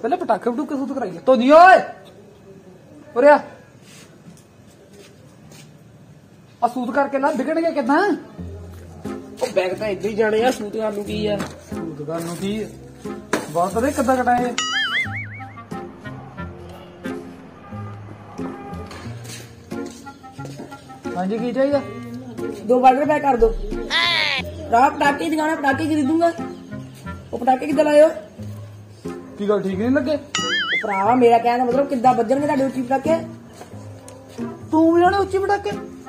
पहले पटाखे पटूखे सूत कराइए तो नहीं ओए उरे आ सूत करके ला बिगड़गे कितना बैग तो इधर ही जाने सूत करन की है सूत करन की बहुत पता किदा कटाए हाँ जी की चाहिए 2 वाटर पैक कर दो पटाखे दिखाना पटाखे खरीदूंगा वो पटाखे किदा लाए हो की गल ठीक नहीं लगे भरा मेरा कहना मतलब किदा बजणगे तुहाडे उच्ची पटाखे तू भी जाने उच्ची पटाखे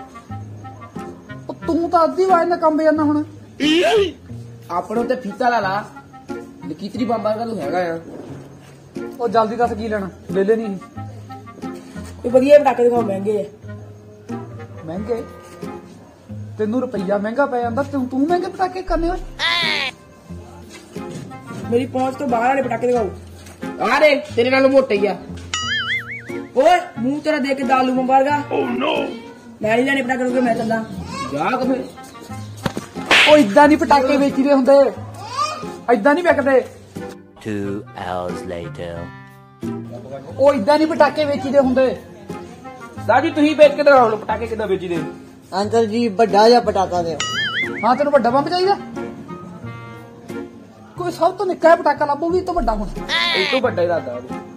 तू तो अद्धी आवाज ना कंब जाना हुण अपने उत्ते फीता ला ला कितनी बंबा का तू हैगा आ ओ जल्दी दस की लेना ले ले नहीं ये बढ़िया पटाखे दिखाओ महंगे है महंगे तेनू रुपया महंगा पै जांदा तू महंगे पटाखे करने हो मेरी पहुंच तो बाहर वाले पटाखे दिखाओ आ रे तेरे नालों मोटे ही आ ओए मुंह तेरा देख के दालू मंबारगा ओह नो मैं नहीं लेने पटाखे मैं चलदा जा कभी ओ इदा नहीं पटाखे बेचदे हुंदे इदा नहीं विकदे 2 hours later ओ इदा नहीं पटाखे बेचदे हुंदे दादी तुही बेच के दिखाओ पटाखे किदा बेचदे अंकल जी बड़ा जा पटाखा दे हाँ तेन बड़ा बंब चाहिए कोई सब तो निक्का पटाखा लाभो भी तो बड़ा होना एक तो बड़ा ही दादा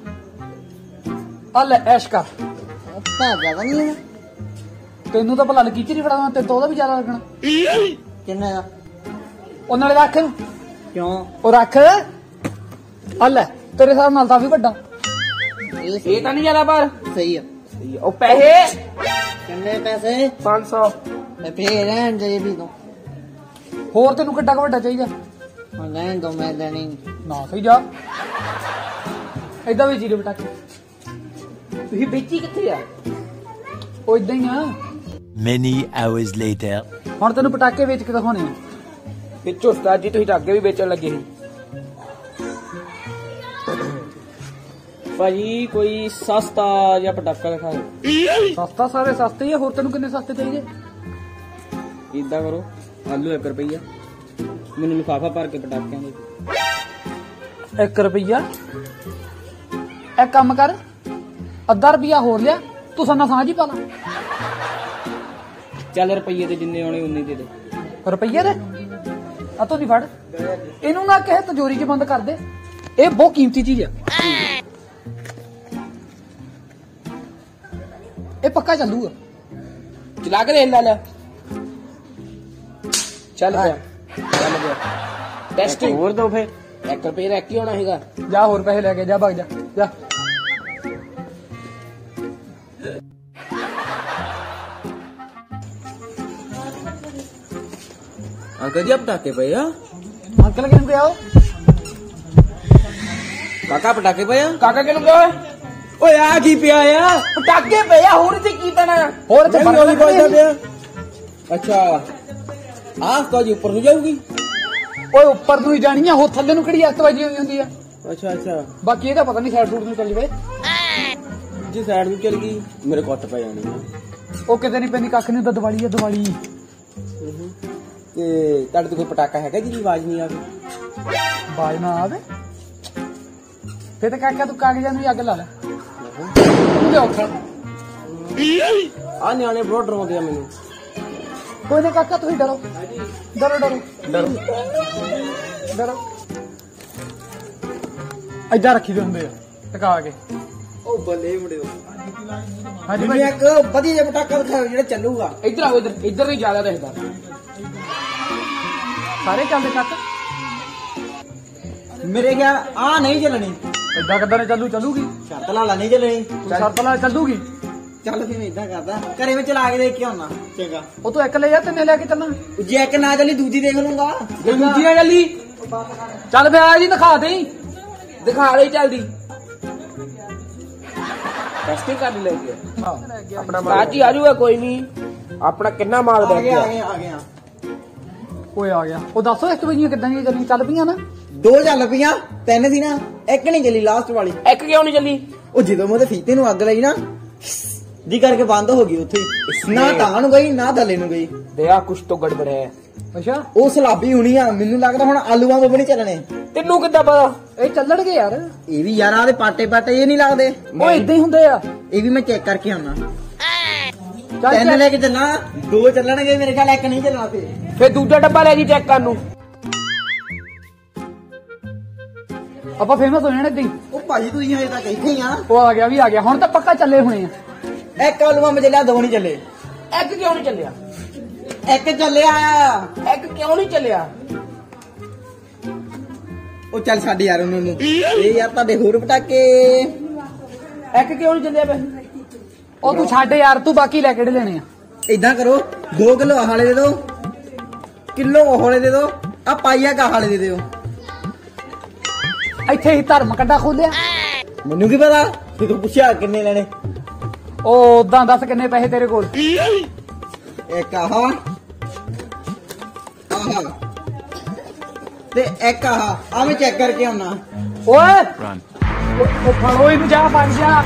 आ ले ऐश कर ज्यादा नहीं है तेनू तो भला लकीची नहीं फड़ा तेन तो भी ज्यादा लगना किन्ने का ओ नाले रख क्यों ओ रख आ ले तेरे हिसाब नाल तां भी बड़ा ये ये तो नहीं ज्यादा पर सही है ओ पैसे किन्ने पैसे 500 मैं फिर रहन दे भी तो होर तेनू किड्डा क वड्डा चाहिए रहन दो मैं लेनी ना सही जा इदा बेची दे पटाखे तुही बेची किथे आ ओ इदा ही आ many hours later हुण तेनू पटाखे बेच के दिखाने पिछो उस्ताद जी तुही तो अगे भी बेचन लगे ਸੀ भाजी कोई सस्ता या पटाखा दिखाओ सस्ता सारे सस्ते ही होर तेनू किन्ने सस्ते चाहिए इदा करो आलू 1 रुपया मैनू लिफाफा भर के पटाखियां दे 1 रुपया एक काम कर अद्धा रुपया होर लिया तू सन्ना सांझ ही पा ला चल रुपये ते जिन्ने आने उन्ने दे दे रुपये दे आ तो नहीं फड़ इनू ना कहे तिजोरी च बंद कर दे ये बहुत कीमती चीज है ये पक्का चलूगा चला के देख ले चल गया टेस्टिंग और दो फिर 1 रुपये रख के होना हैगा जा होर पैसे लेके जा भाग जा जा अंकल जी पटाखे पे अंकल किन पे आओ काका पटाखे पे काका किन पे ओए आ की पिया आ पटाखे पे होर ते की तना होर ते बरगोली बोलदा पिया अच्छा आज तो जी ऊपर नहीं जाऊगी ओए ऊपर ਨੂੰ ਹੀ ਜਾਣੀ ਆ ਹੋ ਥੱਲੇ ਨੂੰ ਕਿਹੜੀ ਅੱਤ ਵੱਜੀ ਹੋਈ ਹੁੰਦੀ ਆ अच्छा अच्छा ਬਾਕੀ ਇਹਦਾ ਪਤਾ ਨਹੀਂ ਸਾਈਡ ਸੂਟ ਨੂੰ ਚੱਲ ਜਵੇ जी साइड में चल गई मेरे को पे जानी है ਉਹ ਕਿਤੇ ਨਹੀਂ ਪੈਂਦੀ ਕੱਖ ਨਹੀਂ ਹੁੰਦਾ ਦੀਵਾਲੀ ਆ ਦੀਵਾਲੀ ਤੇ ਤੁਹਾਡੇ ਤੋਂ ਕੋਈ ਪਟਾਕਾ ਹੈਗਾ ਜਿਹਦੀ ਆਵਾਜ਼ ਨਹੀਂ ਆਵੇ ਬਾਜ ਨਾ ਆਵੇ ਫੇਰ ਤਾਂ ਕਾਕਾ ਤੂੰ ਕਾਗਜ਼ਾਂ ਨੂੰ ਅੱਗ ਲਾ ਲੈ ਤੂੰ ਦੇ ਔਖਾ ਆ ਨਿਆਣੇ ਬਹੁਤ ਡਰਾਉਂਦੇ ਆ ਮੈਨੂੰ ਕੋਈ ਨਾ ਕਾਕਾ ਤੁਸੀਂ ਡਰੋ ਡਰੋ ਡਰੋ ਡਰ ਡਰੋ ਏਦਾਂ ਰੱਖੀ ਦੇ ਹੁੰਦੇ ਆ ਟਕਾ ਕੇ ਉਹ ਬੱਲੇ ਮੁੰਡਿਓ ਹਾਂਜੀ ਮੈਨੂੰ ਭਾਈ ਇੱਕ ਵਧੀਆ ਜਿਹਾ ਪਟਾਕਾ ਦਿਖਾਓ ਜਿਹੜਾ ਚੱਲੂਗਾ ਇੱਧਰ ਆਓ ਇੱਧਰ ਨਹੀਂ ਜ਼ਿਆਦਾ ਦਿਖਦਾ ਸਾਰੇ ਚੱਲਦੇ ਕਾਕਾ मेरे ख्याल आ नहीं चलनी ਏਦਾਂ ਕਿੱਦਾਂ ਨੇ ਚੱਲੂਗੀ शर्त ला नहीं चलनी ਤੂੰ ਸ਼ਰਤ ਨਾਲ ਚੱਲੂਗੀ चल फिर इदा करदा घरे में चला के देख के आना चंगा ਉਹ ਤੂੰ ਇੱਕ ਲੈ ਜਾ ਤਿੰਨੇ ਲੈ ਕੇ ਚੱਲਣਾ जे एक ना चली दूजी देख लूंगा ਜੇ ਦੂਜੀ ਆ ਚੱਲੀ ਚੱਲ ਫੇ ਆ ਜੀ ਦਿਖਾ ਦੇ ਦਿਖਾ ਰਹੀ ਚੱਲਦੀ ਟੈਸਟਿੰਗ ਕਰ ਲੈ ਕੇ ਆਪਣਾ ਮਾਲ ਜੀ ਆ ਜਾਊਗਾ ਕੋਈ ਨਹੀਂ ਆਪਣਾ ਕਿੰਨਾ ਮਾਲ आ ਬੈਠ गया ਗਿਆ आ गया ਓਏ ਆ ਗਿਆ ਉਹ ਦੱਸੋ ਇੱਕ ਵਜੀਆਂ ਕਿੱਦਾਂ ਦੀਆਂ ਚੱਲੀ ਚੱਲ ਪਈਆਂ ਨਾ दो चल पिया तीन सी ना एक नहीं चली लास्ट वाली ਇੱਕ ਕਿਉਂ ਨਹੀਂ ਚੱਲੀ ਉਹ ਜਦੋਂ ਮੈਂ ਤੇ ਫੀਤੇ ਨੂੰ ਅੱਗ ਲਈ ਨਾ ਦੀ ਕਰਕੇ ਬੰਦ ਹੋ ਗਈ ਉੱਥੇ ਹੀ। ਨਾ ਤਾਂ ਨੂੰ ਗਈ ਨਾ ਥੱਲੇ ਨੂੰ ਗਈ। ਦਇਆ ਕੁਛ ਤੋਂ ਗੜਬੜ ਹੈ। ਅੱਛਾ ਉਹ ਸਲਾਬੀ ਹੋਣੀ ਆ, ਮੈਨੂੰ ਲੱਗਦਾ ਹੁਣ ਆਲੂ ਵਾਂਗ ਬਣੀ ਚੱਲਣੇ। ਤੈਨੂੰ ਕਿੱਦਾਂ ਪਤਾ? ਇਹ ਚੱਲਣਗੇ ਯਾਰ। ਇਹ ਵੀ ਯਾਰ ਆਦੇ ਪਾਟੇ ਇਹ ਨਹੀਂ ਲੱਗਦੇ। ਉਹ ਇਦਾਂ ਹੀ ਹੁੰਦੇ ਆ। ਇਹ ਵੀ ਮੈਂ ਚੈੱਕ ਕਰਕੇ ਆਉਣਾ। ਚੱਲ ਤਿੰਨ ਲੈ ਕੇ ਚੱਲਾਂ, 2 ਚੱਲਣਗੇ ਮੇਰੇ ਖਿਆਲ, 1 ਨਹੀਂ ਚੱਲਣਾ ਫੇਰ। ਫੇਰ ਦੂਜਾ ਡੱਬਾ ਲੈ ਜੀ ਚੈੱਕ ਕਰਨ ਨੂੰ। ਆਪਾਂ ਫੇਮਸ ਹੋ ਜਾਣੇ ਏਦਾਂ ਹੀ। ਉਹ ਭਾਜੀ ਤੁਸੀਂ ਹਜੇ ਤੱਕ ਇੱਥੇ ਹੀ ਆ। ਉਹ ਆ ਗਿਆ ਹੁਣ ਤਾਂ ਪੱਕਾ ਚੱਲੇ ਹੋਣੇ ਆ। 1 ਆਲੂ ਵਾਂਗ ਚੱਲਿਆ, 2 ਨਹੀਂ ਚੱਲੇ। ਇੱਕ ਕਿਉਂ ਨਹੀਂ ਚੱਲਿਆ? 1 ਚੱਲਿਆ। ਇੱਕ ਕਿਉਂ ਨਹੀਂ ਚੱਲਿਆ? ਉਹ ਚੱਲ ਛੱਡ ਯਾਰ ਉਹਨਾਂ ਨੂੰ। ਇਹ ਯਾਰ ਤੁਹਾਡੇ ਹੋਰ ਪਟਾਕੇ। ਇੱਕ ਕਿਉਂ ਨਹੀਂ ਚੱਲਿਆ ਬਈ? ਉਹ ਤੂੰ ਛੱਡ ਯਾਰ, ਤੂੰ ਬਾਕੀ ਲੈ ਕਿਹੜੇ ਲੈਣੇ ਆ? ਇਦਾਂ ਕਰੋ, 2 ਕਿਲੋ ਆਹ ਵਾਲੇ ਦੇ ਦਿਓ, ਕਿਲੋ ਉਹ ਵਾਲੇ ਦੇ ਦਿਓ, ਆ ਪਾਈਆ ਕਾ ਵਾਲੇ ਦੇ ਦਿਓ। ਇੱਥੇ ਹੀ ਧਰਮ ਕੱਢਾ ਖੋਲਿਆ। ਮੈਨੂੰ ਕੀ ਪਤਾ, ਤੂੰ ਪੁੱਛਿਆ ਕਿੰਨੇ ਲੈਣੇ। ਉਹ ਉਦਾਂ ਦੱਸ ਕਿੰਨੇ ਪੈਸੇ ਤੇਰੇ ਕੋਲ? 1 ਆਹ ਤੇ 1 ਆਹ। ਆ ਮੈਂ ਚੈੱਕ ਕਰਕੇ ਆਉਣਾ। ਓਏ Run. ਉਹ ਫੜੋ ਇਹਨੂੰ, ਜਾ ਬਣ ਜਾ।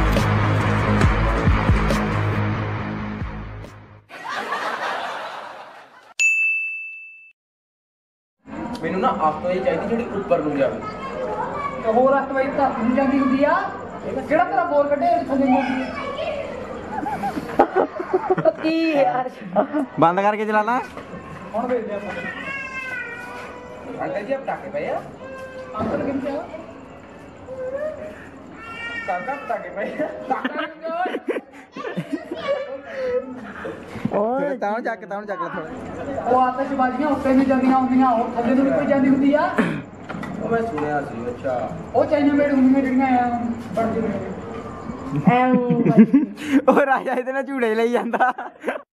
ਮੈਨੂੰ ਨਾ ਆਪ ਤੋਂ ਇਹ ਚਾਹੀਦੀ ਜਿਹੜੀ ਉੱਪਰ ਨੂੰ ਜਾਵੇ। ਹੋਰ ਅੱਤ ਵਈ ਧਰਤ ਨੂੰ ਜਾਂਦੀ ਹੁੰਦੀ ਆ। ਕਿਹੜਾ ਤੇਰਾ ਬੋਲ ਕੱਢੇ ਥੱਲੇ ਨੂੰ? ਕੀ ਯਾਰ ਬੰਦ ਕਰਕੇ ਚਲਾਣਾ। ਹੁਣ ਵੇਖਦੇ ਆਪਾਂ। ਅੰਕਲ ਜੀ ਪਟਾਕੇ ਪਏ ਆ? ਅੰਕਲ ਕਿੱਥੇ ਆ? ਕਾਕਾ ਪਟਾਕੇ ਪਏ ਆ? ਤਾਂ ਨੂੰ ਚੱਕ ਲੈ ਥੋੜਾ। ਉਹ ਆਤਿਸ਼ਬਾਜ਼ੀਆਂ ਉੱਤੇ ਨਹੀਂ ਜਾਂਦੀਆਂ ਹੁੰਦੀਆਂ, ਉਹ ਥੱਲੇ ਨੂੰ ਵੀ ਕੋਈ ਜਾਂਦੀ ਹੁੰਦੀ ਆ। ਉਹ ਮੈਂ ਸੁਣਿਆ ਸੀ। ਅੱਛਾ ਉਹ ਚਾਈਨਾ ਮੇਡ ਹੁੰਦੀਆਂ ਜਿਹੜੀਆਂ ਬਣ ਜਾਂਦੀਆਂ। ਉਹ ਰਾਜਾ ਇਹਦੇ ਨਾਲ ਝੂੜੇ ਲਈ ਜਾਂਦਾ।